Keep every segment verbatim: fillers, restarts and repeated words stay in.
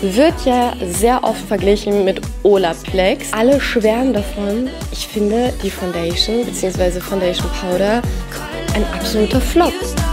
wird ja sehr oft verglichen mit Olaplex. Alle schwärmen davon. Ich finde die Foundation bzw. Foundation Powder ein absoluter Flop.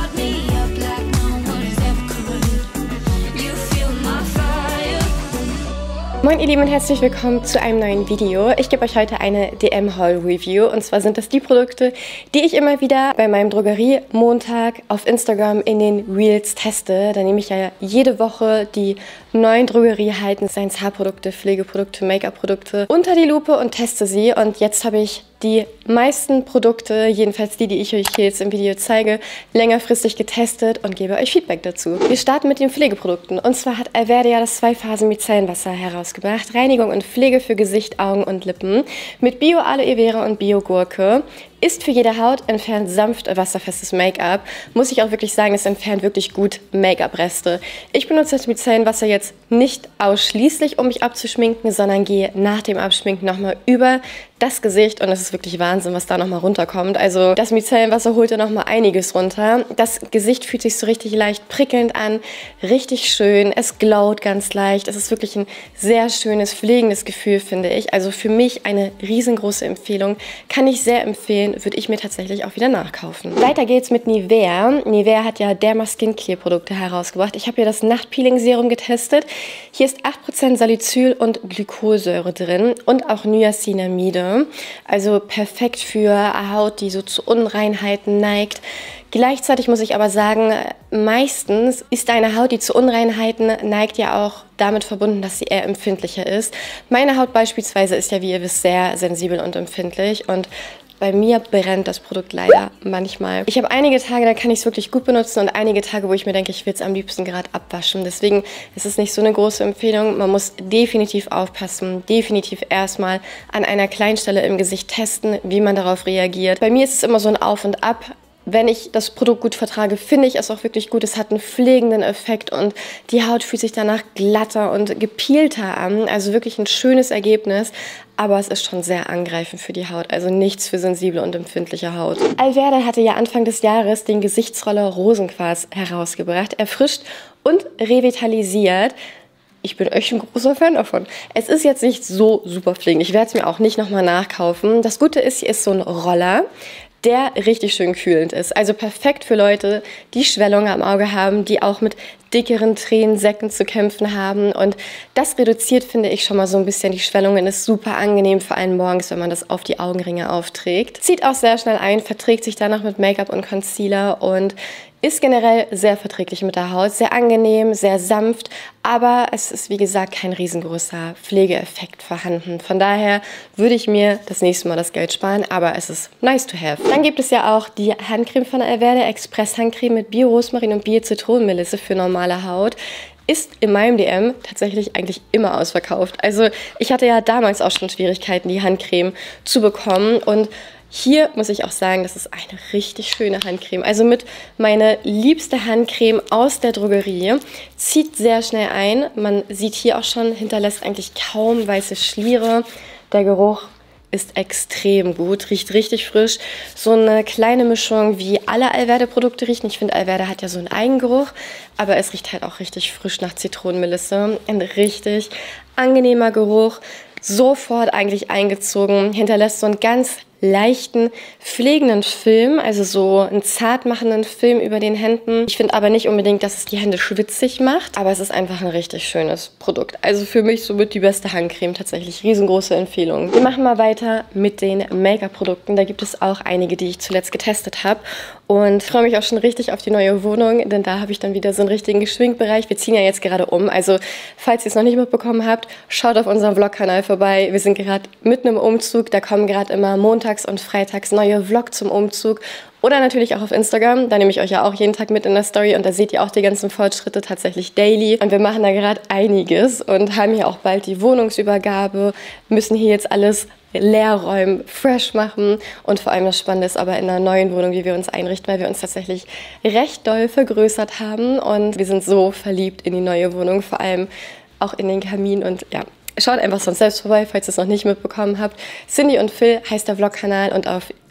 Moin ihr Lieben und herzlich willkommen zu einem neuen Video. Ich gebe euch heute eine D M-Haul-Review und zwar sind das die Produkte, die ich immer wieder bei meinem Drogerie-Montag auf Instagram in den Reels teste. Da nehme ich ja jede Woche die neuen Drogeriehalten, seien es Haarprodukte, Pflegeprodukte, Make-up-Produkte, unter die Lupe und teste sie. Und jetzt habe ich die meisten Produkte, jedenfalls die, die ich euch hier jetzt im Video zeige, längerfristig getestet und gebe euch Feedback dazu. Wir starten mit den Pflegeprodukten. Und zwar hat Alverde ja das Zwei-Phasen-Micellenwasser herausgebracht. Reinigung und Pflege für Gesicht, Augen und Lippen mit Bio-Aloe Vera und Bio-Gurke. Ist für jede Haut, entfernt sanft wasserfestes Make-up. Muss ich auch wirklich sagen, es entfernt wirklich gut Make-up-Reste. Ich benutze das Micellenwasser jetzt nicht ausschließlich, um mich abzuschminken, sondern gehe nach dem Abschminken nochmal über das Gesicht und es ist wirklich Wahnsinn, was da nochmal runterkommt. Also das Micellenwasser holt ja nochmal einiges runter. Das Gesicht fühlt sich so richtig leicht prickelnd an, richtig schön. Es glowt ganz leicht. Es ist wirklich ein sehr schönes, pflegendes Gefühl, finde ich. Also für mich eine riesengroße Empfehlung. Kann ich sehr empfehlen, würde ich mir tatsächlich auch wieder nachkaufen. Weiter geht's mit Nivea. Nivea hat ja Derma Skincare Produkte herausgebracht. Ich habe hier das Nachtpeeling-Serum getestet. Hier ist acht Prozent Salicyl und Glykolsäure drin und auch Niacinamide. Also perfekt für Haut, die so zu Unreinheiten neigt. Gleichzeitig muss ich aber sagen, meistens ist eine Haut, die zu Unreinheiten neigt, ja auch damit verbunden, dass sie eher empfindlicher ist. Meine Haut beispielsweise ist ja, wie ihr wisst, sehr sensibel und empfindlich und bei mir brennt das Produkt leider manchmal. Ich habe einige Tage, da kann ich es wirklich gut benutzen und einige Tage, wo ich mir denke, ich will es am liebsten gerade abwaschen. Deswegen ist es nicht so eine große Empfehlung. Man muss definitiv aufpassen, definitiv erstmal an einer Kleinstelle im Gesicht testen, wie man darauf reagiert. Bei mir ist es immer so ein Auf und Ab. Wenn ich das Produkt gut vertrage, finde ich es auch wirklich gut. Es hat einen pflegenden Effekt und die Haut fühlt sich danach glatter und gepielter an. Also wirklich ein schönes Ergebnis. Aber es ist schon sehr angreifend für die Haut, also nichts für sensible und empfindliche Haut. Alverde hatte ja Anfang des Jahres den Gesichtsroller Rosenquarz herausgebracht, erfrischt und revitalisiert. Ich bin echt ein großer Fan davon. Es ist jetzt nicht so super pflegend. Ich werde es mir auch nicht nochmal nachkaufen. Das Gute ist, hier ist so ein Roller, der richtig schön kühlend ist. Also perfekt für Leute, die Schwellungen am Auge haben, die auch mit dickeren Tränensäcken zu kämpfen haben. Und das reduziert, finde ich, schon mal so ein bisschen die Schwellungen. Ist super angenehm, vor allem morgens, wenn man das auf die Augenringe aufträgt. Zieht auch sehr schnell ein, verträgt sich danach mit Make-up und Concealer und ist generell sehr verträglich mit der Haut, sehr angenehm, sehr sanft, aber es ist wie gesagt kein riesengroßer Pflegeeffekt vorhanden. Von daher würde ich mir das nächste Mal das Geld sparen, aber es ist nice to have. Dann gibt es ja auch die Handcreme von Alverde, Express Handcreme mit Bio-Rosmarin und Bio-Zitronenmelisse für normale Haut. Ist in meinem D M tatsächlich eigentlich immer ausverkauft. Also ich hatte ja damals auch schon Schwierigkeiten, die Handcreme zu bekommen und hier muss ich auch sagen, das ist eine richtig schöne Handcreme. Also mit meine liebste Handcreme aus der Drogerie. Zieht sehr schnell ein. Man sieht hier auch schon, hinterlässt eigentlich kaum weiße Schliere. Der Geruch ist extrem gut, riecht richtig frisch. So eine kleine Mischung, wie alle Alverde-Produkte riechen. Ich finde, Alverde hat ja so einen Eigengeruch, aber es riecht halt auch richtig frisch nach Zitronenmelisse. Ein richtig angenehmer Geruch. Sofort eigentlich eingezogen, hinterlässt so einen ganz leichten, pflegenden Film, also so einen zart machenden Film über den Händen. Ich finde aber nicht unbedingt, dass es die Hände schwitzig macht, aber es ist einfach ein richtig schönes Produkt. Also für mich somit die beste Handcreme, tatsächlich riesengroße Empfehlung. Wir machen mal weiter mit den Make-up-Produkten. Da gibt es auch einige, die ich zuletzt getestet habe und freue mich auch schon richtig auf die neue Wohnung, denn da habe ich dann wieder so einen richtigen Geschminkbereich. Wir ziehen ja jetzt gerade um, also falls ihr es noch nicht mitbekommen habt, schaut auf unserem Vlog-Kanal vorbei. Wir sind gerade mitten im Umzug, da kommen gerade immer Montag und freitags neue Vlog zum Umzug oder natürlich auch auf Instagram. Da nehme ich euch ja auch jeden Tag mit in der Story und da seht ihr auch die ganzen Fortschritte tatsächlich daily. Und wir machen da gerade einiges und haben hier auch bald die Wohnungsübergabe, müssen hier jetzt alles leer räumen, fresh machen und vor allem das Spannende ist aber in der neuen Wohnung, wie wir uns einrichten, weil wir uns tatsächlich recht doll vergrößert haben und wir sind so verliebt in die neue Wohnung, vor allem auch in den Kamin und ja, Schaut einfach sonst selbst vorbei, falls ihr es noch nicht mitbekommen habt. Cindy und Phil heißt der Vlog-Kanal und auf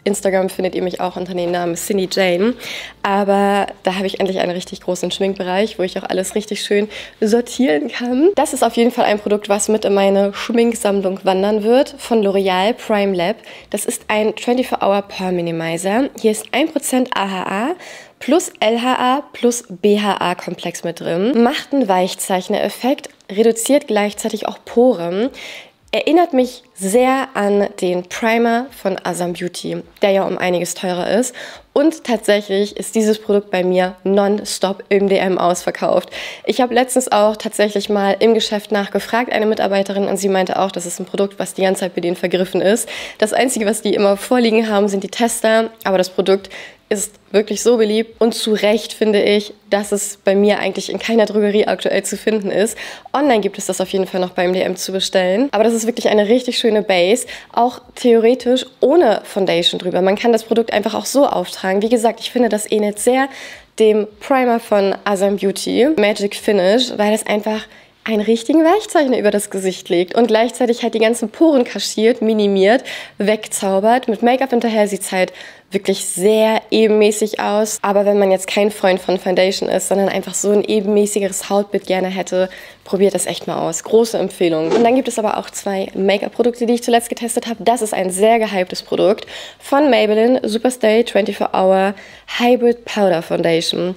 Instagram findet ihr mich auch unter dem Namen Cindy Jane. Aber da habe ich endlich einen richtig großen Schminkbereich, wo ich auch alles richtig schön sortieren kann. Das ist auf jeden Fall ein Produkt, was mit in meine Schminksammlung wandern wird, von L'Oreal Prime Lab. Das ist ein vierundzwanzig Hour Pore Minimizer. Hier ist ein Prozent A H A plus L H A plus B H A-Komplex mit drin. Macht einen Weichzeichner-Effekt, reduziert gleichzeitig auch Poren. Erinnert mich sehr an den Primer von Asam Beauty, der ja um einiges teurer ist. Und tatsächlich ist dieses Produkt bei mir nonstop im D M ausverkauft. Ich habe letztens auch tatsächlich mal im Geschäft nachgefragt, eine Mitarbeiterin, und sie meinte auch, das ist ein Produkt, was die ganze Zeit bei denen vergriffen ist. Das Einzige, was die immer vorliegen haben, sind die Tester, aber das Produkt ist wirklich so beliebt und zu Recht finde ich, dass es bei mir eigentlich in keiner Drogerie aktuell zu finden ist. Online gibt es das auf jeden Fall noch beim D M zu bestellen. Aber das ist wirklich eine richtig schöne Base, auch theoretisch ohne Foundation drüber. Man kann das Produkt einfach auch so auftragen. Wie gesagt, ich finde, das ähnelt sehr dem Primer von Asam Beauty, Magic Finish, weil es einfach einen richtigen Weichzeichner über das Gesicht legt und gleichzeitig halt die ganzen Poren kaschiert, minimiert, wegzaubert. Mit Make-up hinterher sieht es halt wirklich sehr ebenmäßig aus. Aber wenn man jetzt kein Freund von Foundation ist, sondern einfach so ein ebenmäßigeres Hautbild gerne hätte, probiert das echt mal aus. Große Empfehlung. Und dann gibt es aber auch zwei Make-up-Produkte, die ich zuletzt getestet habe. Das ist ein sehr gehyptes Produkt von Maybelline Superstay vierundzwanzig Hour Hybrid Powder Foundation.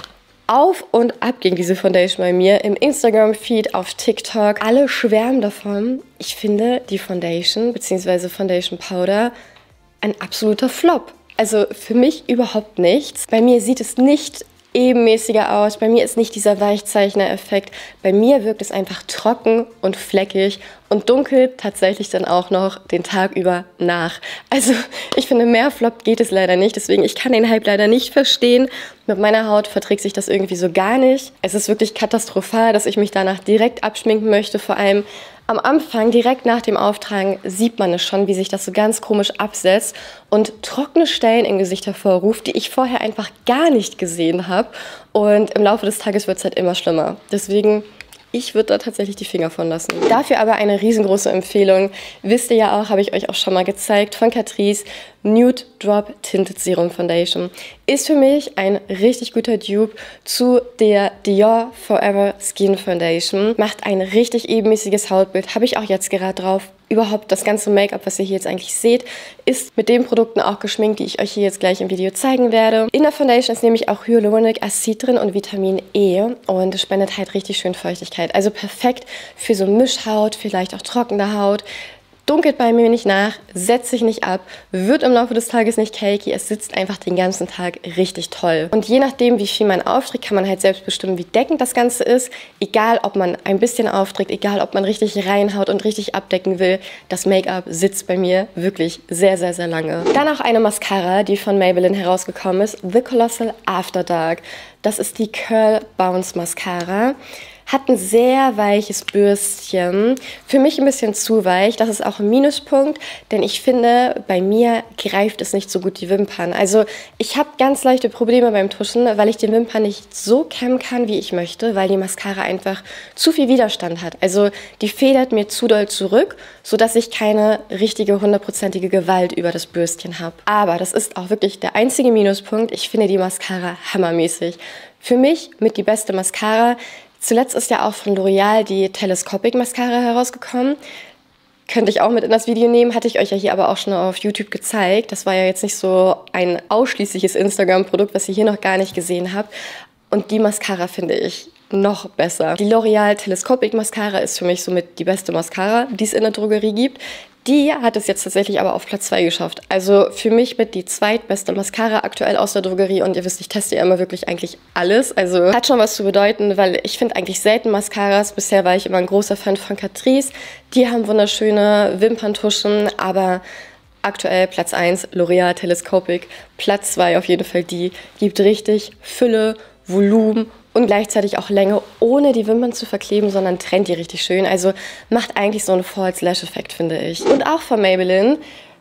Auf und ab ging diese Foundation bei mir im Instagram-Feed, auf TikTok. Alle schwärmen davon. Ich finde die Foundation bzw. Foundation Powder ein absoluter Flop. Also für mich überhaupt nichts. Bei mir sieht es nicht ebenmäßiger aus. Bei mir ist nicht dieser Weichzeichner-Effekt. Bei mir wirkt es einfach trocken und fleckig und dunkelt tatsächlich dann auch noch den Tag über nach. Also ich finde, mehr Flop geht es leider nicht. Deswegen, ich kann den Hype leider nicht verstehen. Mit meiner Haut verträgt sich das irgendwie so gar nicht. Es ist wirklich katastrophal, dass ich mich danach direkt abschminken möchte. Vor allem am Anfang, direkt nach dem Auftragen, sieht man es schon, wie sich das so ganz komisch absetzt und trockene Stellen im Gesicht hervorruft, die ich vorher einfach gar nicht gesehen habe. Und im Laufe des Tages wird es halt immer schlimmer. Deswegen, ich würde da tatsächlich die Finger von lassen. Dafür aber eine riesengroße Empfehlung. Wisst ihr ja auch, habe ich euch auch schon mal gezeigt, von Catrice Nude Drop Tinted Serum Foundation. Ist für mich ein richtig guter Dupe zu der Dior Forever Skin Foundation. Macht ein richtig ebenmäßiges Hautbild. Habe ich auch jetzt gerade drauf. Überhaupt das ganze Make-up, was ihr hier jetzt eigentlich seht, ist mit den Produkten auch geschminkt, die ich euch hier jetzt gleich im Video zeigen werde. In der Foundation ist nämlich auch Hyaluronic Acid drin und Vitamin E und es spendet halt richtig schön Feuchtigkeit. Also perfekt für so Mischhaut, vielleicht auch trockene Haut. Dunkelt bei mir nicht nach, setzt sich nicht ab, wird im Laufe des Tages nicht cakey, es sitzt einfach den ganzen Tag richtig toll. Und je nachdem, wie viel man aufträgt, kann man halt selbst bestimmen, wie deckend das Ganze ist. Egal, ob man ein bisschen aufträgt, egal, ob man richtig reinhaut und richtig abdecken will, das Make-up sitzt bei mir wirklich sehr, sehr, sehr lange. Dann auch eine Mascara, die von Maybelline herausgekommen ist, The Colossal After Dark. Das ist die Curl Bounce Mascara. Hat ein sehr weiches Bürstchen. Für mich ein bisschen zu weich. Das ist auch ein Minuspunkt, denn ich finde, bei mir greift es nicht so gut die Wimpern. Also ich habe ganz leichte Probleme beim Tuschen, weil ich die Wimpern nicht so kämmen kann, wie ich möchte, weil die Mascara einfach zu viel Widerstand hat. Also die federt mir zu doll zurück, sodass ich keine richtige hundertprozentige Gewalt über das Bürstchen habe. Aber das ist auch wirklich der einzige Minuspunkt. Ich finde die Mascara hammermäßig. Für mich mit die beste Mascara. Zuletzt ist ja auch von L'Oreal die Telescopic Mascara herausgekommen. Könnte ich auch mit in das Video nehmen, hatte ich euch ja hier aber auch schon auf YouTube gezeigt. Das war ja jetzt nicht so ein ausschließliches Instagram-Produkt, was ihr hier noch gar nicht gesehen habt. Und die Mascara finde ich noch besser. Die L'Oreal Telescopic Mascara ist für mich somit die beste Mascara, die es in der Drogerie gibt. Die hat es jetzt tatsächlich aber auf Platz zwei geschafft. Also für mich mit die zweitbeste Mascara aktuell aus der Drogerie. Und ihr wisst, ich teste ja immer wirklich eigentlich alles. Also hat schon was zu bedeuten, weil ich finde eigentlich selten Mascaras. Bisher war ich immer ein großer Fan von Catrice. Die haben wunderschöne Wimperntuschen, aber aktuell Platz eins L'Oreal Telescopic. Platz zwei auf jeden Fall die. Gibt richtig Fülle, Volumen und gleichzeitig auch Länge, ohne die Wimpern zu verkleben, sondern trennt die richtig schön. Also macht eigentlich so einen False Lash Effekt, finde ich. Und auch von Maybelline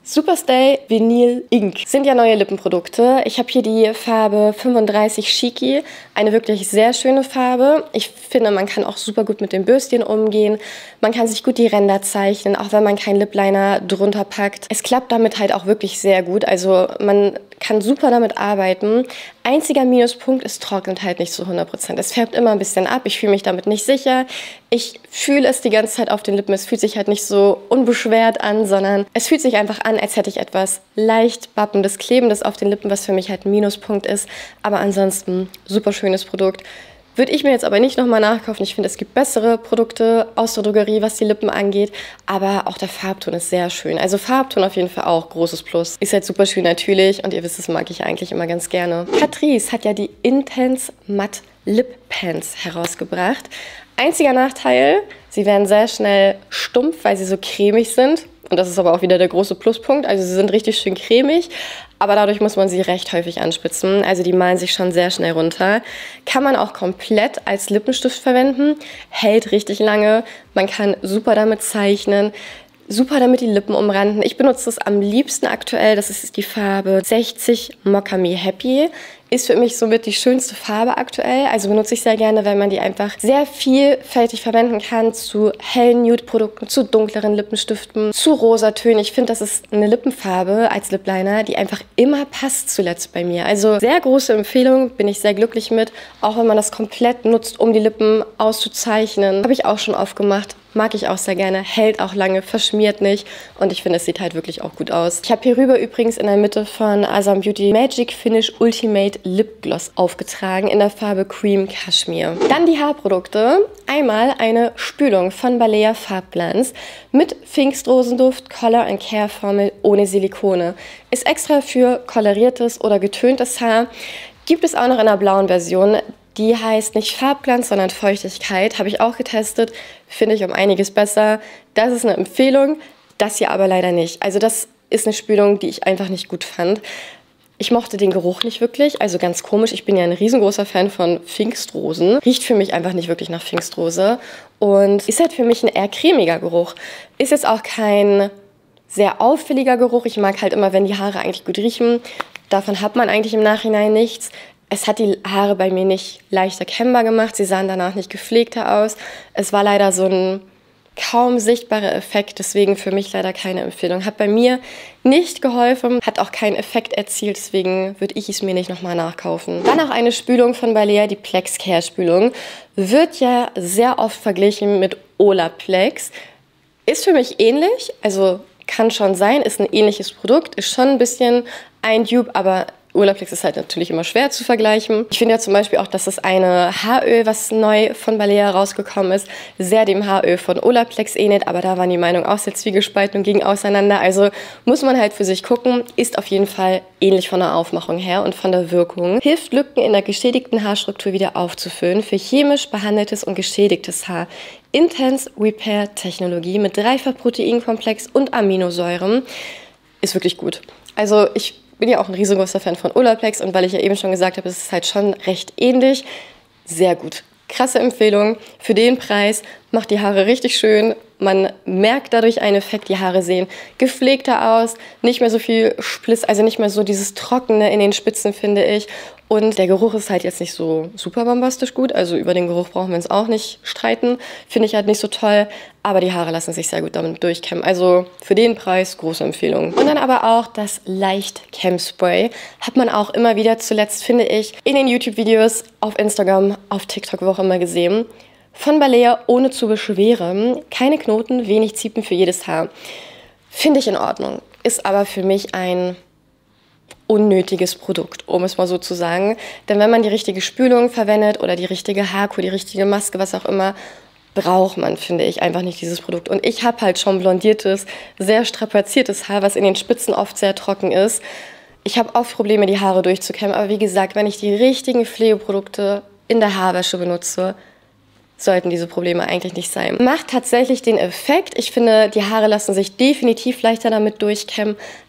Superstay Vinyl Ink sind ja neue Lippenprodukte. Ich habe hier die Farbe fünfunddreißig Cheeky, eine wirklich sehr schöne Farbe. Ich finde, man kann auch super gut mit den Bürstchen umgehen. Man kann sich gut die Ränder zeichnen, auch wenn man keinen Lip Liner drunter packt. Es klappt damit halt auch wirklich sehr gut. Also man kann super damit arbeiten. Einziger Minuspunkt, es trocknet halt nicht zu hundert Prozent. Es färbt immer ein bisschen ab. Ich fühle mich damit nicht sicher. Ich fühle es die ganze Zeit auf den Lippen. Es fühlt sich halt nicht so unbeschwert an, sondern es fühlt sich einfach an, als hätte ich etwas leicht bappendes, klebendes auf den Lippen, was für mich halt ein Minuspunkt ist. Aber ansonsten super schönes Produkt. Würde ich mir jetzt aber nicht nochmal nachkaufen. Ich finde, es gibt bessere Produkte aus der Drogerie, was die Lippen angeht. Aber auch der Farbton ist sehr schön. Also Farbton auf jeden Fall auch großes Plus. Ist halt super schön natürlich und ihr wisst, das mag ich eigentlich immer ganz gerne. Catrice hat ja die Intense Matte Lip Pens herausgebracht. Einziger Nachteil, sie werden sehr schnell stumpf, weil sie so cremig sind. Und das ist aber auch wieder der große Pluspunkt. Also sie sind richtig schön cremig, aber dadurch muss man sie recht häufig anspitzen. Also die malen sich schon sehr schnell runter. Kann man auch komplett als Lippenstift verwenden. Hält richtig lange. Man kann super damit zeichnen. Super damit die Lippen umranden. Ich benutze das am liebsten aktuell. Das ist die Farbe sechzig Mocha Me Happy. Ist für mich somit die schönste Farbe aktuell. Also benutze ich sehr gerne, weil man die einfach sehr vielfältig verwenden kann. Zu hellen Nude-Produkten, zu dunkleren Lippenstiften, zu Rosatönen. Ich finde, das ist eine Lippenfarbe als Lip Liner, die einfach immer passt zuletzt bei mir. Also sehr große Empfehlung, bin ich sehr glücklich mit. Auch wenn man das komplett nutzt, um die Lippen auszuzeichnen. Habe ich auch schon oft gemacht. Mag ich auch sehr gerne, hält auch lange, verschmiert nicht und ich finde, es sieht halt wirklich auch gut aus. Ich habe hier rüber übrigens in der Mitte von Asam Beauty Magic Finish Ultimate Lip Gloss aufgetragen in der Farbe Cream Cashmere. Dann die Haarprodukte. Einmal eine Spülung von Balea Farbglanz mit Pfingstrosenduft, Color and Care Formel ohne Silikone. Ist extra für koloriertes oder getöntes Haar. Gibt es auch noch in einer blauen Version. Die heißt nicht Farbglanz, sondern Feuchtigkeit. Habe ich auch getestet. Finde ich um einiges besser. Das ist eine Empfehlung. Das hier aber leider nicht. Also das ist eine Spülung, die ich einfach nicht gut fand. Ich mochte den Geruch nicht wirklich. Also ganz komisch. Ich bin ja ein riesengroßer Fan von Pfingstrosen. Riecht für mich einfach nicht wirklich nach Pfingstrose. Und ist halt für mich ein eher cremiger Geruch. Ist jetzt auch kein sehr auffälliger Geruch. Ich mag halt immer, wenn die Haare eigentlich gut riechen. Davon hat man eigentlich im Nachhinein nichts. Es hat die Haare bei mir nicht leicht erkennbar gemacht. Sie sahen danach nicht gepflegter aus. Es war leider so ein kaum sichtbarer Effekt. Deswegen für mich leider keine Empfehlung. Hat bei mir nicht geholfen. Hat auch keinen Effekt erzielt. Deswegen würde ich es mir nicht nochmal nachkaufen. Dann auch eine Spülung von Balea, die Plex Care Spülung. Wird ja sehr oft verglichen mit Olaplex. Ist für mich ähnlich. Also kann schon sein. Ist ein ähnliches Produkt. Ist schon ein bisschen ein Dupe, aber Olaplex ist halt natürlich immer schwer zu vergleichen. Ich finde ja zum Beispiel auch, dass das eine Haaröl, was neu von Balea rausgekommen ist, sehr dem Haaröl von Olaplex ähnelt. Aber da waren die Meinungen auch sehr zwiegespalten und gingen auseinander. Also muss man halt für sich gucken. Ist auf jeden Fall ähnlich von der Aufmachung her und von der Wirkung. Hilft Lücken in der geschädigten Haarstruktur wieder aufzufüllen für chemisch behandeltes und geschädigtes Haar. Intense Repair Technologie mit Dreifach-Proteinkomplex und Aminosäuren. Ist wirklich gut. Also ich bin ja auch ein riesengroßer Fan von Olaplex und weil ich ja eben schon gesagt habe, es ist halt schon recht ähnlich. Sehr gut. Krasse Empfehlung. Für den Preis macht die Haare richtig schön. Man merkt dadurch einen Effekt. Die Haare sehen gepflegter aus. Nicht mehr so viel Spliss, also nicht mehr so dieses Trockene in den Spitzen, finde ich. Und der Geruch ist halt jetzt nicht so super bombastisch gut. Also über den Geruch brauchen wir uns auch nicht streiten. Finde ich halt nicht so toll. Aber die Haare lassen sich sehr gut damit durchkämmen. Also für den Preis große Empfehlung. Und dann aber auch das Leicht Cam Spray. Hat man auch immer wieder zuletzt, finde ich, in den YouTube-Videos, auf Instagram, auf TikTok, wo auch immer gesehen. Von Balea, ohne zu beschweren. Keine Knoten, wenig Ziepen für jedes Haar. Finde ich in Ordnung. Ist aber für mich ein unnötiges Produkt, um es mal so zu sagen. Denn wenn man die richtige Spülung verwendet oder die richtige Haarkur, die richtige Maske, was auch immer, braucht man, finde ich, einfach nicht dieses Produkt. Und ich habe halt schon blondiertes, sehr strapaziertes Haar, was in den Spitzen oft sehr trocken ist. Ich habe oft Probleme, die Haare durchzukämmen. Aber wie gesagt, wenn ich die richtigen Pflegeprodukte in der Haarwäsche benutze, sollten diese Probleme eigentlich nicht sein. Macht tatsächlich den Effekt. Ich finde, die Haare lassen sich definitiv leichter damit durchkämmen.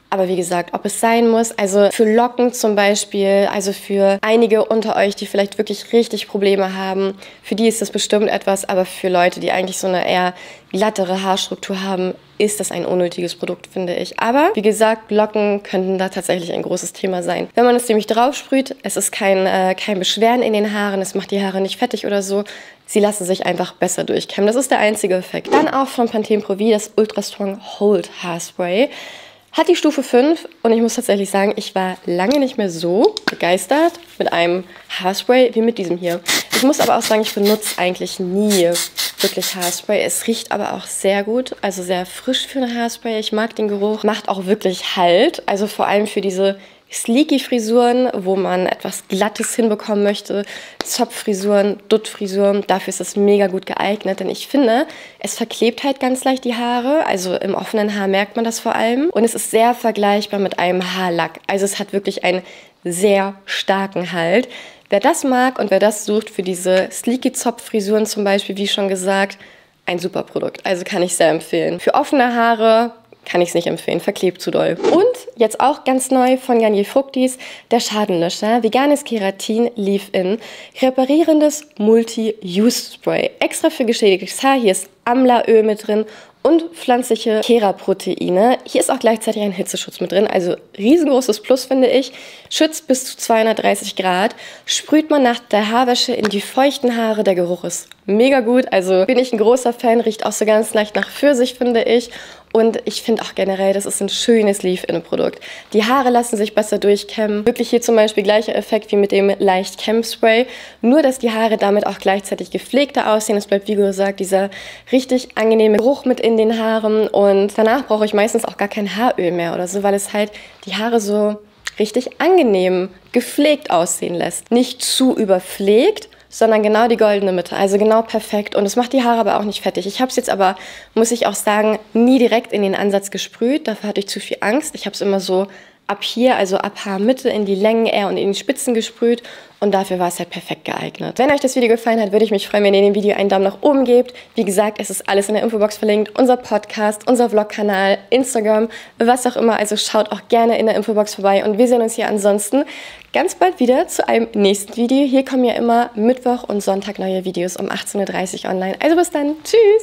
Aber wie gesagt, ob es sein muss, also für Locken zum Beispiel, also für einige unter euch, die vielleicht wirklich richtig Probleme haben, für die ist das bestimmt etwas, aber für Leute, die eigentlich so eine eher glattere Haarstruktur haben, ist das ein unnötiges Produkt, finde ich. Aber wie gesagt, Locken könnten da tatsächlich ein großes Thema sein. Wenn man es nämlich drauf sprüht, es ist kein, äh, kein Beschweren in den Haaren, es macht die Haare nicht fettig oder so. Sie lassen sich einfach besser durchkämmen. Das ist der einzige Effekt. Dann auch von Pantene Pro V das Ultra Strong Hold Haarspray. Hat die Stufe fünf und ich muss tatsächlich sagen, ich war lange nicht mehr so begeistert mit einem Haarspray wie mit diesem hier. Ich muss aber auch sagen, ich benutze eigentlich nie wirklich Haarspray. Es riecht aber auch sehr gut, also sehr frisch für ein Haarspray. Ich mag den Geruch, macht auch wirklich Halt, also vor allem für diese sleeky Frisuren, wo man etwas Glattes hinbekommen möchte, Zopffrisuren, Duttfrisuren, dafür ist es mega gut geeignet, denn ich finde, es verklebt halt ganz leicht die Haare, also im offenen Haar merkt man das vor allem und es ist sehr vergleichbar mit einem Haarlack, also es hat wirklich einen sehr starken Halt. Wer das mag und wer das sucht für diese sleeky Zopffrisuren zum Beispiel, wie schon gesagt, ein super Produkt, also kann ich sehr empfehlen. Für offene Haare kann ich es nicht empfehlen, verklebt zu doll. Und jetzt auch ganz neu von Garnier Fructis, der Schadenlöscher, veganes Keratin Leave-In, reparierendes Multi-Use-Spray. Extra für geschädigtes Haar, hier ist Amlaöl mit drin und pflanzliche Kera-Proteine. Hier ist auch gleichzeitig ein Hitzeschutz mit drin, also riesengroßes Plus, finde ich. Schützt bis zu zweihundertdreißig Grad. Sprüht man nach der Haarwäsche in die feuchten Haare, der Geruch ist mega gut. Also bin ich ein großer Fan, riecht auch so ganz leicht nach Pfirsich, finde ich. Und ich finde auch generell, das ist ein schönes Leave-In-Produkt. Die Haare lassen sich besser durchkämmen. Wirklich hier zum Beispiel gleicher Effekt wie mit dem leicht Kämm-Spray. Nur, dass die Haare damit auch gleichzeitig gepflegter aussehen. Es bleibt, wie gesagt, dieser richtig angenehme Geruch mit in den Haaren. Und danach brauche ich meistens auch gar kein Haaröl mehr oder so, weil es halt die Haare so richtig angenehm gepflegt aussehen lässt. Nicht zu überpflegt, sondern genau die goldene Mitte, also genau perfekt. Und es macht die Haare aber auch nicht fettig. Ich habe es jetzt aber, muss ich auch sagen, nie direkt in den Ansatz gesprüht. Dafür hatte ich zu viel Angst. Ich habe es immer so ab hier, also ab Haarmitte in die Längen eher und in die Spitzen gesprüht. Und dafür war es halt perfekt geeignet. Wenn euch das Video gefallen hat, würde ich mich freuen, wenn ihr dem Video einen Daumen nach oben gebt. Wie gesagt, es ist alles in der Infobox verlinkt. Unser Podcast, unser Vlog-Kanal, Instagram, was auch immer. Also schaut auch gerne in der Infobox vorbei. Und wir sehen uns hier ansonsten ganz bald wieder zu einem nächsten Video. Hier kommen ja immer Mittwoch und Sonntag neue Videos um achtzehn Uhr dreißig online. Also bis dann. Tschüss!